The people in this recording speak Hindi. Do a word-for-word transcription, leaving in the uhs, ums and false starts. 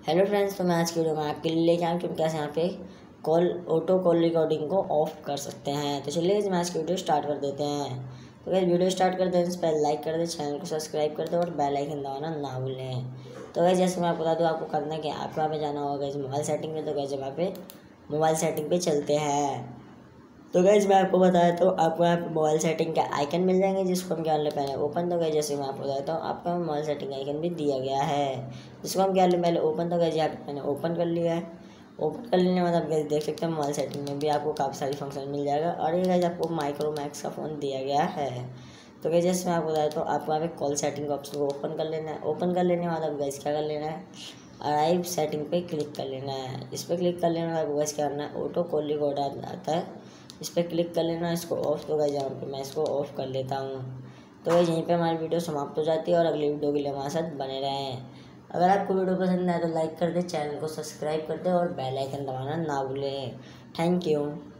हेलो फ्रेंड्स, तो मैं आज की वीडियो में आपके लिए लेके आऊँ कि हम कैसे यहाँ पे कॉल ऑटो कॉल रिकॉर्डिंग को ऑफ कर सकते हैं। तो चलिए मैं आज की वीडियो स्टार्ट कर देते हैं। तो गाइस वीडियो स्टार्ट कर देने से पहले लाइक कर दें, चैनल को सब्सक्राइब कर दें और बेल आइकन दबाना ना भूलें। तो गाइस जैसे मैं आपको बता दूँ, आपको करना है कि आपको यहाँ पे जाना होगा गाइस मोबाइल सेटिंग में। तो गाइस यहाँ पे मोबाइल सेटिंग पे चलते हैं। तो गाइस मैं आपको बताया तो आपको यहाँ पे मोबाइल सेटिंग के आइकन मिल जाएंगे, जिसको हम क्या ले पहले ओपन। तो गाइस जैसे मैं आपको बताता हूँ, आपको मोबाइल सेटिंग आइकन भी दिया गया है, जिसको हम क्या ले पहले ओपन। तो गाइस यहाँ पे मैंने ओपन कर लिया है। ओपन कर लेने के बाद आप गाइस देख सकते हैं मोबाइल सेटिंग में भी आपको काफ़ी सारी फंक्शन मिल जाएगा। और ये गाइस आपको माइक्रोमैक्स का फ़ोन दिया गया है। तो गाइस जैसे मैं आपको बताया तो आपको यहाँ पे कॉल सेटिंग ऑप्शन को ओपन कर लेना है। ओपन कर लेने के बाद आप गाइस क्या कर लेना है, अराइव सेटिंग पे क्लिक कर लेना है। इस पर क्लिक कर लेने के बाद गाइस क्या करना है, ऑटो कॉल रिकॉर्ड आता है, इस पर क्लिक कर लेना है, इसको ऑफ। तो गाइस यहाँ पे मैं इसको ऑफ कर लेता हूँ। तो गाइस यहीं पे हमारी वीडियो समाप्त हो जाती है और अगली वीडियो के लिए हमारे साथ बने रहें। अगर आपको वीडियो पसंद आए तो लाइक कर दें, चैनल को सब्सक्राइब कर दें और बेल आइकन दबाना ना भूलें। Thank you.